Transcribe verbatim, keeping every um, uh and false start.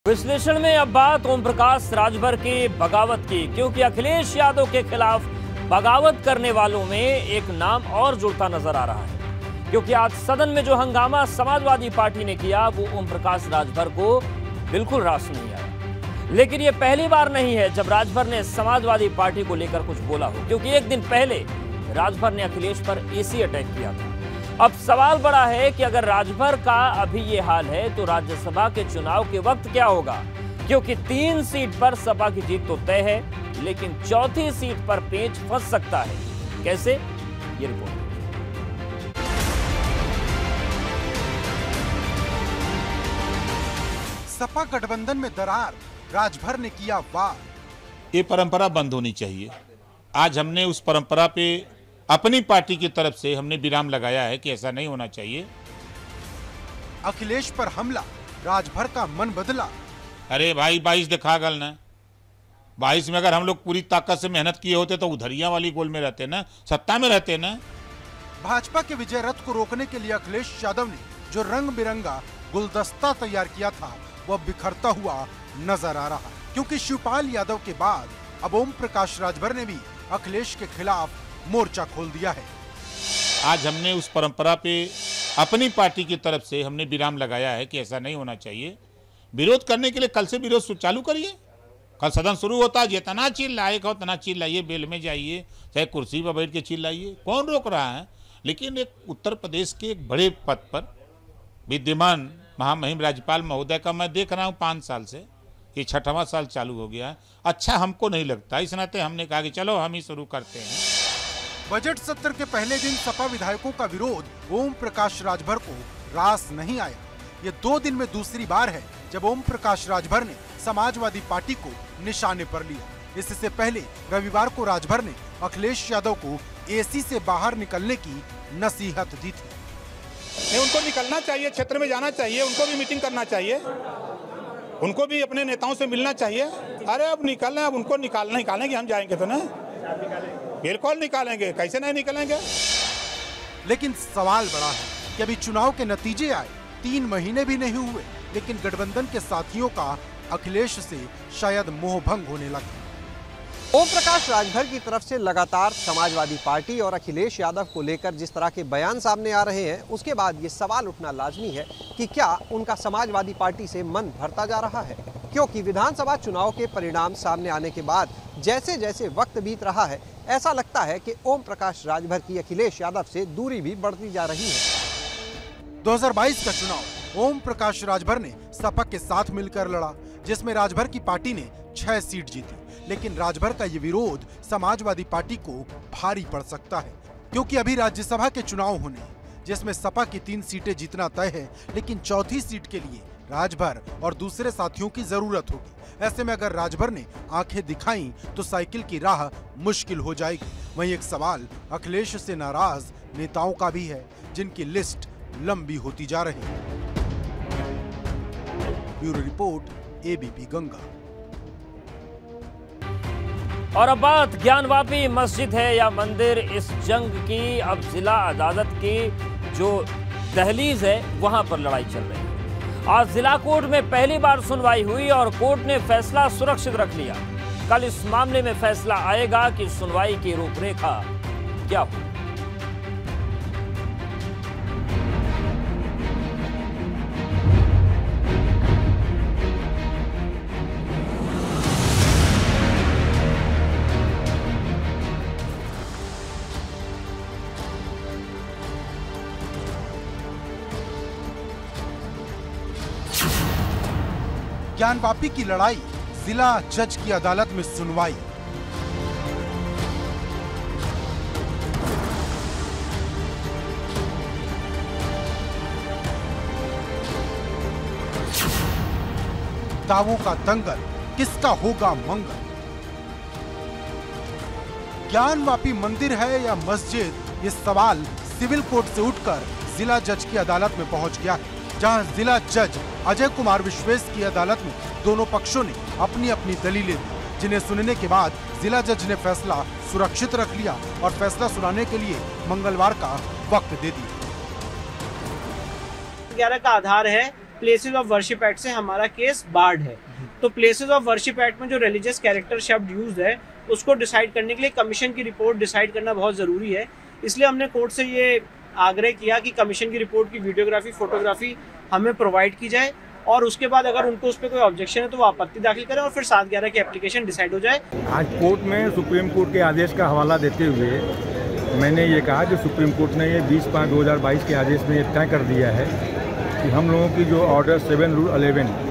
विश्लेषण में अब बात ओम प्रकाश राजभर की बगावत की, क्योंकि अखिलेश यादव के खिलाफ बगावत करने वालों में एक नाम और जुड़ता नजर आ रहा है। क्योंकि आज सदन में जो हंगामा समाजवादी पार्टी ने किया वो ओम प्रकाश राजभर को बिल्कुल रास नहीं आया। लेकिन ये पहली बार नहीं है जब राजभर ने समाजवादी पार्टी को लेकर कुछ बोला हो, क्योंकि एक दिन पहले राजभर ने अखिलेश पर एसी अटैक किया था। अब सवाल बड़ा है कि अगर राजभर का अभी ये हाल है तो राज्यसभा के चुनाव के वक्त क्या होगा, क्योंकि तीन सीट पर सपा की जीत तो तय है, लेकिन चौथी सीट पर पेंच फंस सकता है। कैसे, ये रिपोर्ट। सपा गठबंधन में दरार, राजभर ने किया वार। ये परंपरा बंद होनी चाहिए। आज हमने उस परंपरा पे अपनी पार्टी की तरफ से हमने विराम लगाया है कि ऐसा नहीं होना चाहिए। अखिलेश पर हमला, राजभर का मन बदला। अरे भाई बाईस दिखा गल ना, बाईस में अगर हम लोग पूरी ताकत से मेहनत किए होते तो उधरिया वाली गोल में रहते ना, सत्ता में रहते ना। भाजपा के विजय रथ को रोकने के लिए अखिलेश यादव ने जो रंग बिरंगा गुलदस्ता तैयार किया था वह बिखरता हुआ नजर आ रहा है, क्योंकि शिवपाल यादव के बाद अब ओम प्रकाश राजभर ने भी अखिलेश के खिलाफ मोर्चा खोल दिया है। आज हमने उस परंपरा पे अपनी पार्टी की तरफ से हमने विराम लगाया है कि ऐसा नहीं होना चाहिए। विरोध करने के लिए कल से विरोध चालू करिए। कल सदन शुरू होता है, जितना चिल्लाए कहो उतना चिल्लाइए, बेल में जाइए, चाहे कुर्सी पर बैठ के चिल्लाइए, कौन रोक रहा है। लेकिन एक उत्तर प्रदेश के एक बड़े पद पर विद्यमान महामहिम राज्यपाल महोदय का मैं देख रहा हूँ पाँच साल से, ये छठवां साल चालू हो गया है। अच्छा हमको नहीं लगता, इस नाते हमने कहा कि चलो हम ही शुरू करते हैं। बजट सत्र के पहले दिन सपा विधायकों का विरोध ओम प्रकाश राजभर को रास नहीं आया। ये दो दिन में दूसरी बार है जब ओम प्रकाश राजभर ने समाजवादी पार्टी को निशाने पर लिया। इससे पहले रविवार को राजभर ने अखिलेश यादव को एसी से बाहर निकलने की नसीहत दी थी। नहीं, उनको निकलना चाहिए, क्षेत्र में जाना चाहिए, उनको भी मीटिंग करना चाहिए, उनको भी अपने नेताओं से मिलना चाहिए। अरे अब निकलना, अब उनको निकालना निकालेंगे, हम जाएंगे तो ना, बिल्कुल निकालेंगे, कैसे नहीं निकलेंगे। लेकिन सवाल बड़ा है कि अभी चुनाव के नतीजे आए तीन महीने भी नहीं हुए, लेकिन गठबंधन के साथियों का अखिलेश से शायद मोह भंग होने लगा। ओम प्रकाश राजभर की तरफ से लगातार समाजवादी पार्टी और अखिलेश यादव को लेकर जिस तरह के बयान सामने आ रहे हैं, उसके बाद ये सवाल उठना लाजमी है कि क्या उनका समाजवादी पार्टी से मन भरता जा रहा है, क्योंकि विधानसभा चुनाव के परिणाम सामने आने के बाद जैसे जैसे वक्त बीत रहा है ऐसा लगता है कि ओम प्रकाश राजभर की अखिलेश यादव से दूरी भी बढ़ती जा रही है। दो हज़ार बाईस का चुनाव ओम प्रकाश राजभर ने सपा के साथ मिलकर लड़ा, जिसमें राजभर की पार्टी ने छह सीट जीती। लेकिन राजभर का ये विरोध समाजवादी पार्टी को भारी पड़ सकता है, क्योंकि अभी राज्यसभा के चुनाव होने हैं, जिसमें सपा की तीन सीटें जीतना तय है, लेकिन चौथी सीट के लिए राजभर और दूसरे साथियों की जरूरत होगी। ऐसे में अगर राजभर ने आंखें दिखाई तो साइकिल की राह मुश्किल हो जाएगी। वहीं एक सवाल अखिलेश से नाराज नेताओं का भी है, जिनकी लिस्ट लंबी होती जा रही है। Bureau report, ABP Ganga. और अब बात ज्ञानवापी मस्जिद है या मंदिर, इस जंग की अब जिला अदालत की जो दहलीज है वहां पर लड़ाई चल रही है। आज जिला कोर्ट में पहली बार सुनवाई हुई और कोर्ट ने फैसला सुरक्षित रख लिया। कल इस मामले में फैसला आएगा कि सुनवाई की रूपरेखा क्या हो। ज्ञानवापी की लड़ाई, जिला जज की अदालत में सुनवाई। दावों का दंगल, किसका होगा मंगल। ज्ञानवापी मंदिर है या मस्जिद, ये सवाल सिविल कोर्ट से उठकर जिला जज की अदालत में पहुंच गया है, जहां जिला जज अजय कुमार विश्वेश की अदालत में दोनों पक्षों ने अपनी अपनी दलीलें दी, जिन्हें सुनने के बाद जिला जज ने फैसला सुरक्षित रख लिया और फैसला सुनाने के लिए मंगलवार का वक्त दे दिया। ग्यारह का आधार है प्लेसेस ऑफ वर्शिप एक्ट से हमारा केस बार्ड है। तो प्लेसेस ऑफ वर्शिप एक्ट में जो रिलीजियस कैरेक्टर शब्द यूज है उसको डिसाइड करने के लिए कमीशन की रिपोर्ट डिसाइड करना बहुत ज़रूरी है। इसलिए हमने कोर्ट से ये आग्रह किया कि कमीशन की रिपोर्ट की वीडियोग्राफी फोटोग्राफी हमें प्रोवाइड की जाए और उसके बाद अगर उनको उस पर कोई ऑब्जेक्शन है तो वो आपत्ति दाखिल करें और फिर सात ग्यारह की एप्लीकेशन डिसाइड हो जाए। आज कोर्ट में सुप्रीम कोर्ट के आदेश का हवाला देते हुए मैंने ये कहा कि सुप्रीम कोर्ट ने ये बीस पाँच दो हज़ार बाईस के आदेश में ये तय कर दिया है कि हम लोगों की जो ऑर्डर सेवन रूल अलेवन